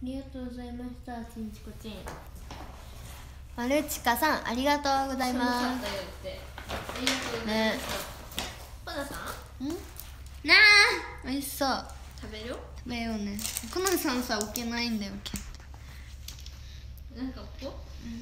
りがとうございました。ちんちこちん。 まるちかさん、ありがとうございます。 寒かったよって。ありがとうございました。パナさん？ なあ、美味しそう。 食べる？ 食べようね。コナンさんさ、置けないんだよ、きっと。 なんかこ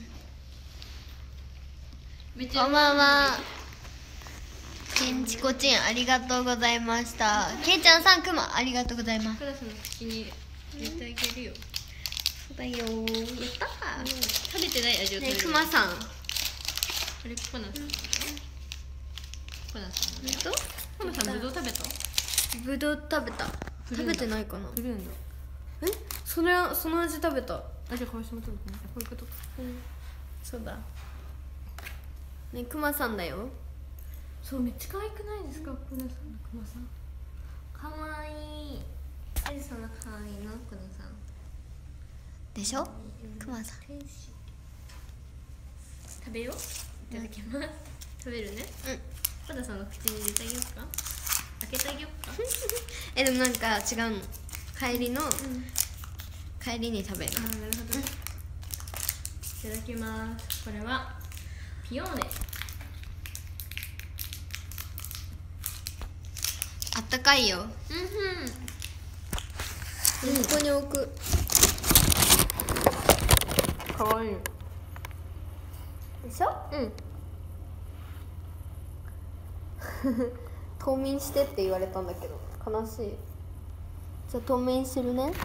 う？ こんばんは。ちんちこちん、ありがとうございました。けいちゃんさん、くま、ありがとうございます。 クラスの口に入れてあげるよ。 そうだよー。やったー。 食べてない味を食べる。 ね、くまさん。 あれ、コナさん。コナさんだよ。コナさん、ぶどう食べた？ ぶどう食べた。食べてないかな。 プルーンだ。 その味食べた。 あ、じゃあ、これしても食べてない。こういうことか。 そうだ。ね、くまさんだよ。 そう、めっちゃ可愛くないですか、コナさんのクマさん。可愛い。なんでそんな可愛いの、コナさん。 でしょ、くまさん。 食べよう。いただきます。食べるね。コナさんの口に入れてあげようか。開けてあげようか。 でもなんか違うの。帰りの、帰りに食べる。 あ、なるほどね。いただきます。これはピオーネ。 あったかいよ。ここに置く。 かわいい。 でしょ。冬眠してって言われたんだけど悲しい。じゃあ冬眠するね。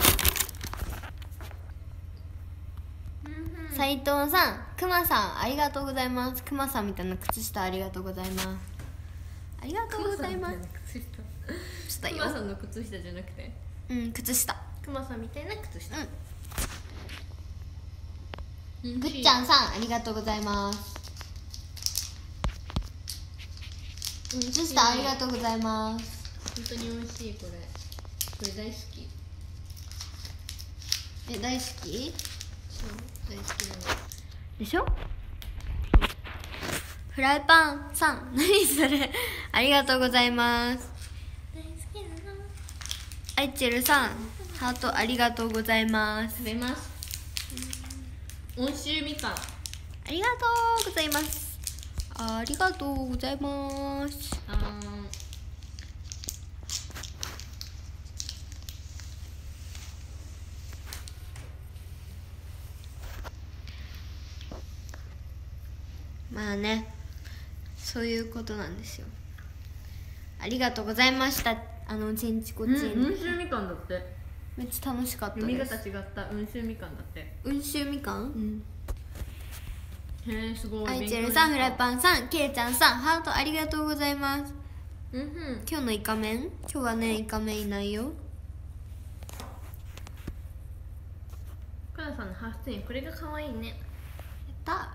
斉藤さん、くまさん、ありがとうございます。くまさんみたいな靴下ありがとうございます。ありがとうございます。 クマさんの靴下じゃなくて、 靴下。 クマさんみたいな靴下。 ぐっちゃんさん、ありがとうございます。靴下ありがとうございます。 本当に美味しい。これ大好き。 大好き？ そう大好きなのでしょ。フライパンさん、何それ。ありがとうございます。 大好きなの。 アイチェルさん、ハートありがとうございます。 食べます。温州みかん。 ありがとうございます。ありがとうございます。まあね、そういうことなんですよ。ありがとうございました。ちんちこちん。 温州みかんだって。 めっちゃ楽しかったです。 読み方違った。温州みかんだって。 温州みかん。 へえ、すごい。 アイチェルさん、フライパンさん、ケイちゃんさん、ハートありがとうございます。今日のイカメン？今日はね、イカメンいないよ。 カナさんのハーフツイン、これが可愛いね。 やったー。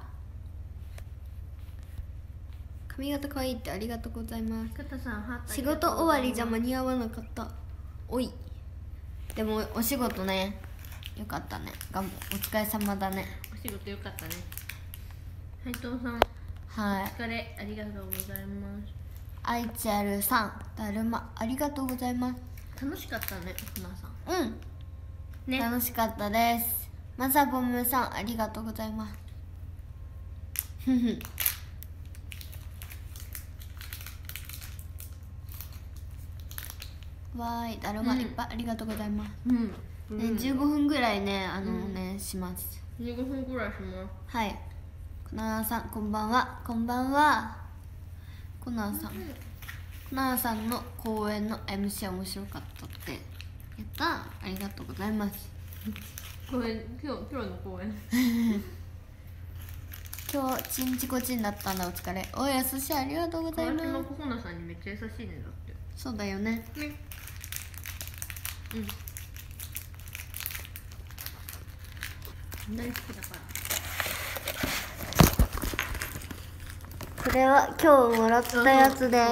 髪型可愛いってありがとうございます。 カタさん、ハート仕事終わりじゃ間に合わなかった。おい。でもお仕事ね、よかったね。お疲れ様だね。 お仕事よかったね。斉藤さん、 はい。 お疲れ、ありがとうございます。 アイチャルさん、だるま、ありがとうございます。 楽しかったね、クマさん。 ね、楽しかったです。まさぼむさん、ありがとうございます。わーい、だるまいっぱいありがとうございます。15分ぐらいね、します。 15分ぐらいします。 はい。コナーさん、こんばんは。こんばんは。コナーさん。コナーさんの公演の MC 面白かったって。やったー。ありがとうございます。 公演、今日の公演。 今日、ちんちこちんだったんだ、お疲れ。おやすし、ありがとうございます。 コナさんにめっちゃ優しいね、だって。 そうだよね。 大好きだから。 これは今日もらったやつです。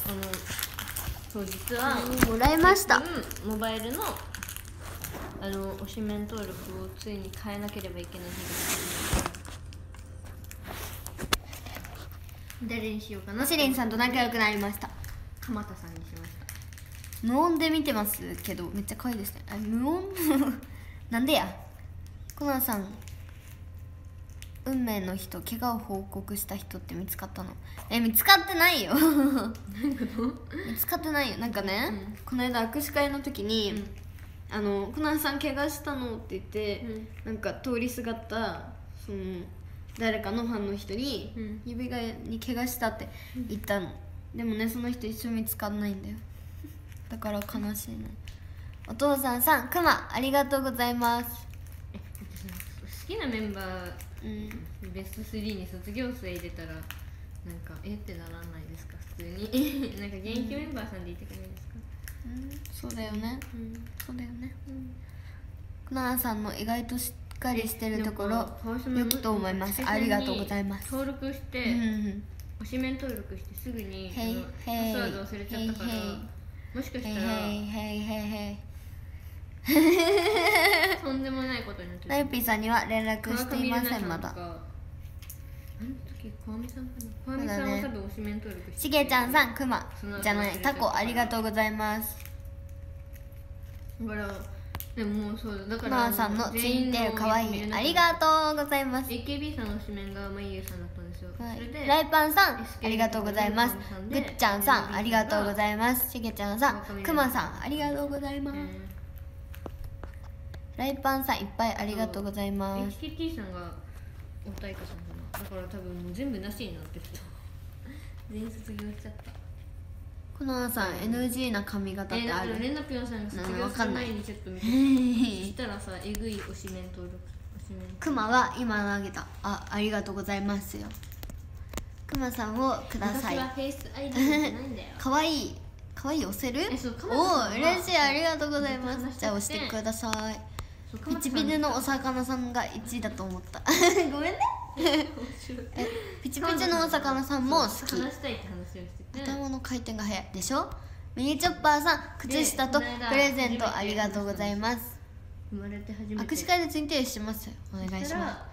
そう実はもらいました。 モバイルの推しメン登録をついに変えなければいけない日が誰にしようかな。 シリンさんと仲良くなりました。 鎌田さんにしました。 無音で見てますけどめっちゃ可愛いですね。無音なんでや。コナンさん、運命の人、怪我を報告した人って見つかったの？見つかってないよ見つかってないよ。なんかね、この間握手会の時に、コナンさん怪我したのって言って、なんか通りすがったその誰かのファンの人に、指がに怪我したって言ったの、でもねその人一生見つかんないんだよ。だから悲しいね。お父さんさん、クマありがとうございます。 好きなメンバー、ベスト3に卒業生入れたらなんかってならないですか普通になんか現役メンバーさんでいてくれないですか？ そうだよね、そうだよね。クナナさんの意外としっかりしてるところよくと思います。ありがとうございます。 登録して、推しメン登録してすぐにパスワード忘れちゃったから、もしかしたらとんでもないことになってる。 ナイピーさんには連絡していません。まだ。 あの時小網さんかな。小網さんは多分推しメン登録して。 しげちゃんさん、クマじゃないタコありがとうございます。 だからでももうそうだからクマさんのツインテールかわいい、ありがとうございます。 AKB さんの推しメンがまゆゆさんだったんですよ。それでライパンさんありがとうございます。ぐっちゃんさんありがとうございます。しげちゃんさん、くまさんありがとうございます。ライパンさんいっぱいありがとうございます。 HKT さんがおたいかさんかな。だから多分もう全部なしになってると全員卒業しちゃった。 このさん NG な髪型ってある？ レナピョンさんが卒業する前にちょっと見てそしたらさ、えぐい推しメン登録。 クマは今投げた。ありがとうございますよ。クマさんをください。 私はフェイス ID じゃないんだよかわいいかわいい、押せる？お嬉しい、ありがとうございます。じゃあ押してください。ピチピチのお魚さんが1位だと思ったごめんねピチピチのお魚さんも好き。頭の回転が速いでしょ。ミニチョッパーさん、靴下とプレゼントありがとうございます。握手会でツインテールしますよ。お願いします。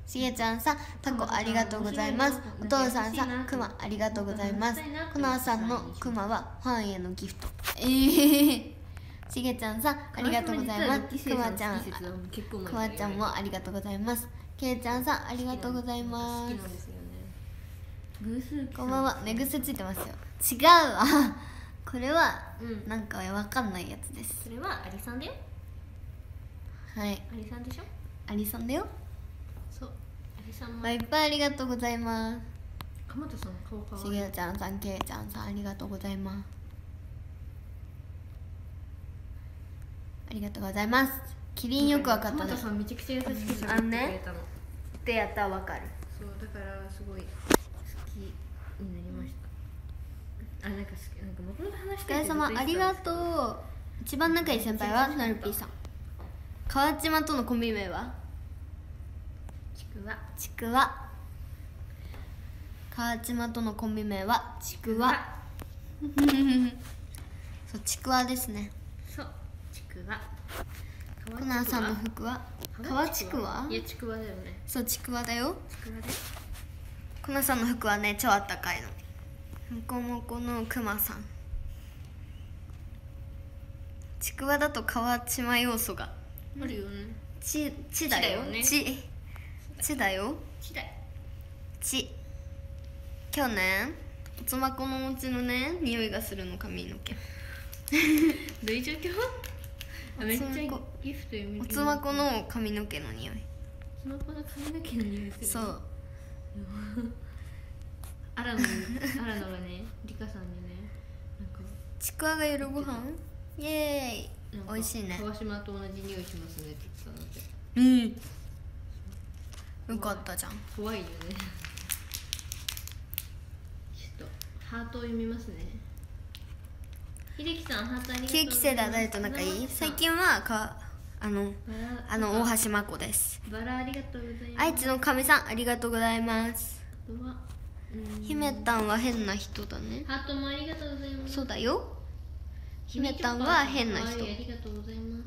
しげちゃんさん、タコありがとうございます。お父さんさん、クマありがとうございます。コナーさんのクマはファンへのギフト。しげちゃんさんありがとうございます。くまちゃん、くまちゃんもありがとうございます。けいちゃんさんありがとうございます。こんばんは。寝癖ついてますよ。違うわこれはなんかわかんないやつです。 それはアリさんだよ。 はい、 アリさんでしょ。 アリさんだよ。 そう、アリさんもいっぱいありがとうございます。 鎌田さん顔かわいい。 しげちゃんさん、けいちゃんさんありがとうございます。ありがとうございます。キリンよくわかったね。 鎌田さんめちゃくちゃ優しく喋ってくれたの。 ってやったらわかる。 そうだからすごい好きになりました。なんかもともと話してお疲れ様、ありがとう。一番仲いい先輩はなるぴーさん。川島とのコンビ名はちくわ。川島とのコンビ名はちくわそう、ちくわですね。 そうちくわ。 コナーさんの服は川ちくわ。 いやちくわだよね。 そう、ちくわだよ。 ちくわでコナーさんの服はね超あったかいの。もこもこのくまさん。ちくわだと川島要素があるよね。 ちだよ。ちだよ。ち。今日ね、おつまこのお家のね匂いがするの、髪の毛。 どういう状況？めっちゃギフト読み。 おつまこの髪の毛の匂い。 おつまこの髪の毛の匂いする。 そう。 荒野がね、リカさんにね、なんかちくわが夜ご飯イエーイ、美味しいね。 川島と同じ匂いしますねって言ってたので、 よかったじゃん。 怖いよね。ちょっとハートを読みますね。秀樹さん、ハートありがとうございます。 9期生だ、誰と仲いい？最近は大橋真子です。 バラありがとうございます。 愛知の神さんありがとうございます。姫たんは変な人だね。 ハートもありがとうございます。 そうだよ。姫たんは変な人。 ありがとうございます。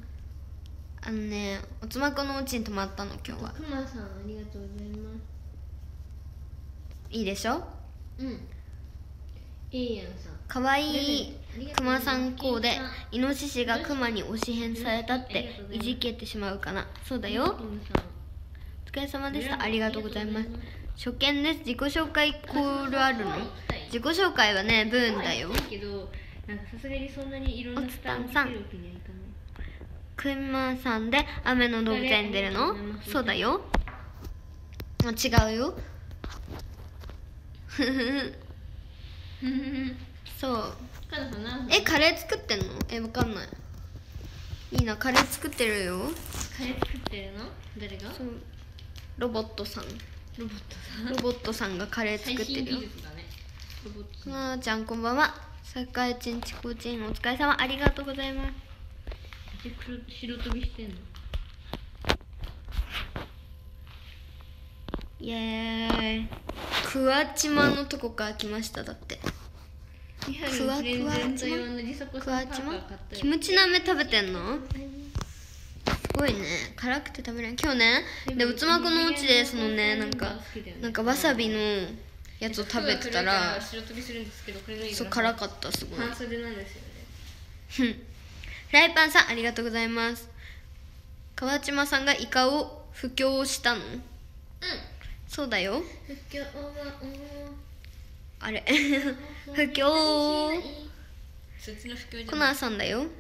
おつまこのお家に泊まったの今日は。 くまさんありがとうございます。 いいでしょ。 いいやんさん。 かわいいクマさんコーデ。イノシシがクマに推し変されたっていじけてしまうかな。そうだよ。お疲れ様でした。ありがとうございます。初見です。自己紹介コールあるの？自己紹介はね、ブーンだよ。 けどなんかさすがにそんなにいろんなスタンさん。 クマさんで雨の動物園に出るの？そうだよ。違うよ。そう。カレー作ってんの？わかんない。いいな、カレー作ってるよ。 カレー作ってるの？誰が？そう、 ロボットさん。ロボットさんがカレー作ってるよ。なあちゃんこんばんは。さかえちんちこちんお疲れ様、ありがとうございます。 白飛びしてんの？ イエーイ。クワチマのとこから来ました。だってクワチマキムチ鍋食べてんの？すごいね。辛くて食べれん。今日ね、でうつまくのお家でそのね、なんかわさびのやつを食べてたら、そう辛かった。すごい半袖なんですよね。 フライパンさんありがとうございます。川島さんがイカを布教したの？うん、そうだよ。 布教はあれ布教そっちの布教じゃない。 コナーさんだよ。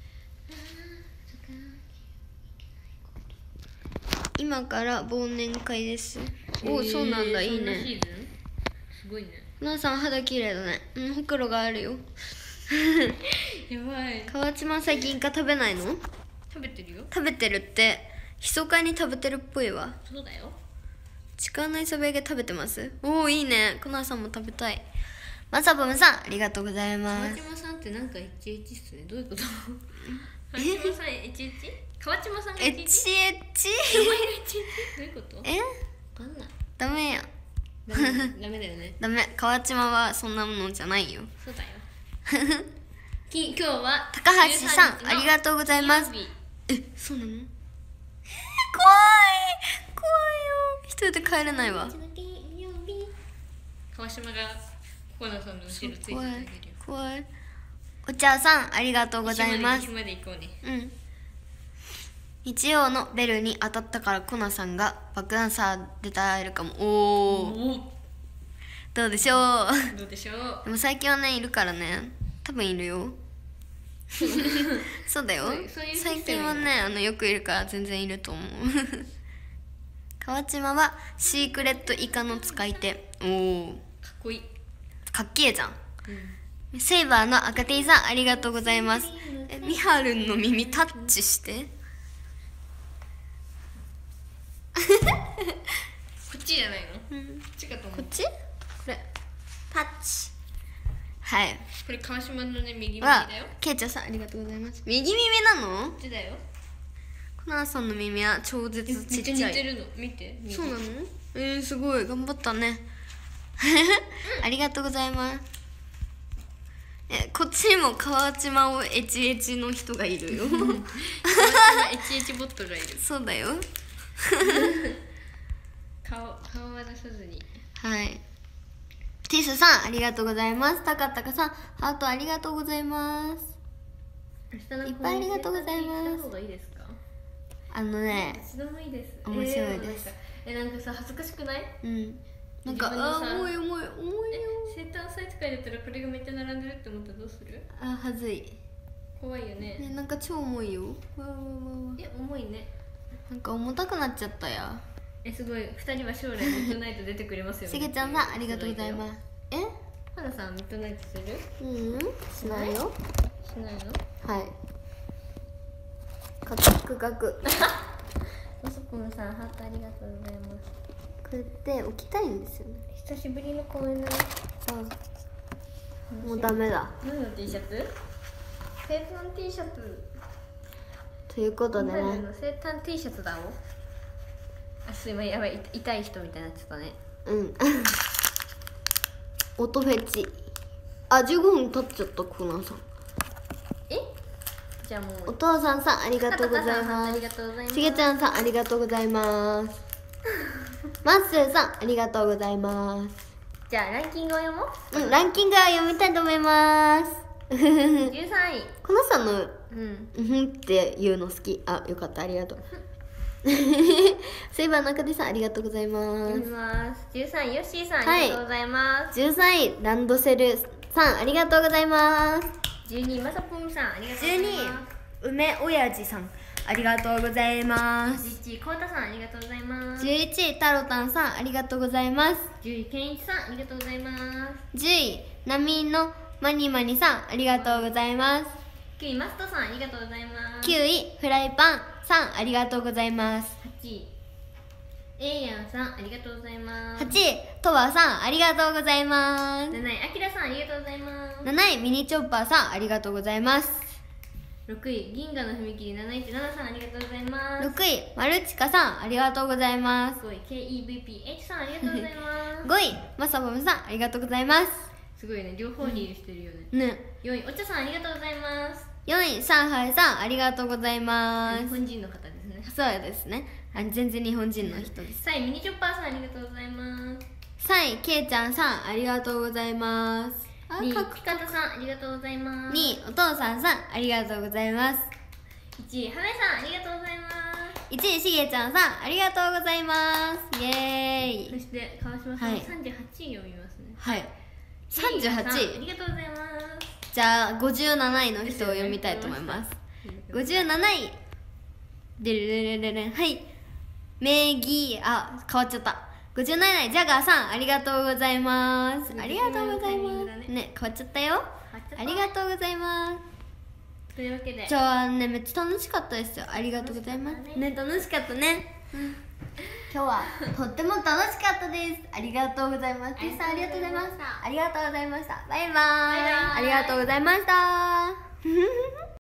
今から忘年会です。お、そうなんだ。いいね。 すごいね。 コナーさん肌綺麗だね。ほくろがあるよ。 やばい。 川島最近イカ食べないの？ 食べてるよ。 食べてるって、密かに食べてるっぽいわ。 そうだよ。 痴漢の磯辺揚げ食べてます？おー、いいね。コナーさんも食べたい。まさぼむさんありがとうございます。 川島さんってなんか HH っすね。どういうこと？川島さん HH？ 川島さんが HH？ HH？ どういうこと？ わかんない。ダメや。 ダメだよね。 ダメ。川島はそんなものじゃないよ。 そうだよ。今日は高橋さんありがとうございます。そうなの？怖いよ。一人で帰れないわ。 川島がコナさんの後ろついてあげるよ。 怖い。お茶さんありがとうございます。 まで行こうね。 うん。日曜のベルに当たったからコナさんが爆弾さ出たえるかも。おお。どうでしょう。 どうでしょう。 でも最近はねいるからね。多分いるよ。そうだよ。最近はねよくいるから全然いると思う。川島はシークレットイカの使い手。おお。 かっこいい。 かっけえじゃん。セイバーの赤 T さんありがとうございます。みはるんの耳タッチして。 こっちじゃないの？こっちかと思う。 こっち？これタッチ。はい。 これ川島のね右耳だよ。 ケイちゃんさんありがとうございます。右耳なの？ こっちだよ。 コナーさんの耳は超絶ちっちゃい。 めっちゃ似てるの。見て。 そうなの？すごい頑張ったね。ありがとうございます。こっちにも川島をエチエチの人がいるよ。川島エチエチボットがいる。 そうだよ。 顔は出さずに。 はい。ティスさんありがとうございます。たかたかさんハートありがとうございます。いっぱいありがとうございます。 一度もいいです。 面白いです。 なんかさ恥ずかしくない？ うん。なんか重いよ。 セーターサイズ書いてたらこれがめっちゃ並んでるって思ったらどうする？ はずい。 怖いよね。 なんか超重いよ。 重いね。 なんか重たくなっちゃったや。 すごい。2人は将来ミッドナイト出てくれますよね。 しげちゃんさんありがとうございます。 花さんミッドナイトする？ しないよ。 しないの？ はい。カクカク。 まさこんさんハートありがとうございます。 これって起きたいんですよね。 久しぶりの公演だね。 もうダメだ。 何の T シャツ？生誕 T シャツ。 ということでね。 生誕 T シャツだお。すいません、やばい、痛い人みたいになっちゃったね。 音フェチ。15分経っちゃったコナーさん。 じゃあもう。 お父さんさんありがとうございます。しげちゃんさんありがとうございます。マッスーさんありがとうございます。 じゃあランキングを読もう。 ランキングは読みたいと思います 13位。 このさんのうんっていうの好き。あ、よかった、ありがとうそういえば中出さんありがとうございま読みす。 ます。13位ヨッシーさん、ありがとうございます。 13位ランドセルさんありがとうございます。 12位まさぽんさん、ありがとうござい 12位ます。 梅おやじさんありがとうございます 11位こうたさん、ありがとうございます。 11位タロタンさんありがとうございます。 10位けんいちさん、ありがとうございます。 10位ナミのマニマニさんありがとうございます。 9位マストさん、ありがとうございます。 9位フライパンさんありがとうございます。 8位えいやんさん、ありがとうございます 8。位とわさんありがとうございます。 7位あきらさん、ありがとうございます。 7位ミニチョッパーさんありがとうございます。 6位銀河の踏切717さん、ありがとうございます。 6位マルチカさんありがとうございます。 5位 KEVPH さん、ありがとうございます 5位まさぼむさんありがとうございます。 すごいね、両方にいるしてるよね。 ね。 4位お茶さん、ありがとうございます。 4位上海さんありがとうございます日。本人の方ですね。 そうですね。全然日本人の人です。 3位ミニチョッパーさん、ありがとうございます。 3位けいちゃんさんありがとうございます。 2位ピカタさん、ありがとうございます。 2位お父さんさんありがとうございます。 1位はめさん、ありがとうございます。 1位しげちゃんさんありがとうございます。イエーイ。 そして川島さん、 はい 38位読みますね。 はい38 シーガさん、あ位。 りがとうございます。 じゃあ57位の人を読みたいと思います。57位でるれれれれん、はい名義変わっちゃった。57位ジャガーさんありがとうございます。ありがとうございますね。変わっちゃったよ。ありがとうございます。 というわけで今日はねめっちゃ楽しかったですよ。ありがとうございますね。楽しかったね。今日はとっても楽しかったです。ありがとうございます。ティさんありがとうございました。ありがとうございました。バイバイ。 バイバイありがとうございました。